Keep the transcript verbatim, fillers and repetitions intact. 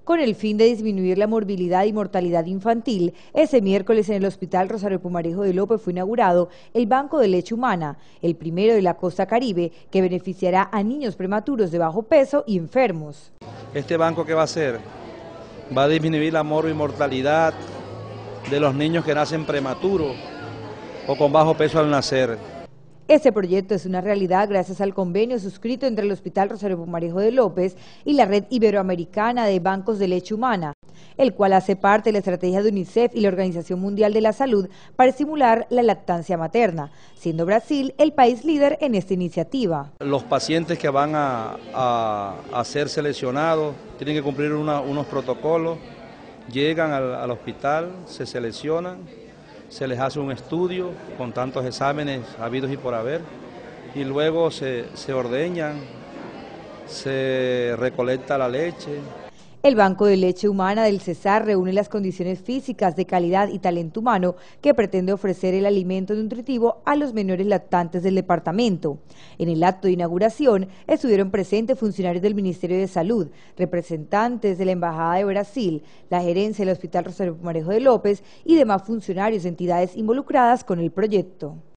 Con el fin de disminuir la morbilidad y mortalidad infantil, ese miércoles en el Hospital Rosario Pumarejo de López fue inaugurado el Banco de Leche Humana, el primero de la costa caribe, que beneficiará a niños prematuros de bajo peso y enfermos. Este banco, ¿qué va a hacer? Va a disminuir la morbi-mortalidad de los niños que nacen prematuros o con bajo peso al nacer. Este proyecto es una realidad gracias al convenio suscrito entre el Hospital Rosario Pumarejo de López y la Red Iberoamericana de Bancos de Leche Humana, el cual hace parte de la estrategia de UNICEF y la Organización Mundial de la Salud para estimular la lactancia materna, siendo Brasil el país líder en esta iniciativa. Los pacientes que van a, a, a ser seleccionados tienen que cumplir una, unos protocolos, llegan al, al hospital, se seleccionan, se les hace un estudio con tantos exámenes habidos y por haber, y luego se, se ordeñan, se recolecta la leche. El Banco de Leche Humana del Cesar reúne las condiciones físicas de calidad y talento humano que pretende ofrecer el alimento nutritivo a los menores lactantes del departamento. En el acto de inauguración estuvieron presentes funcionarios del Ministerio de Salud, representantes de la Embajada de Brasil, la gerencia del Hospital Rosario Pumarejo de López y demás funcionarios de entidades involucradas con el proyecto.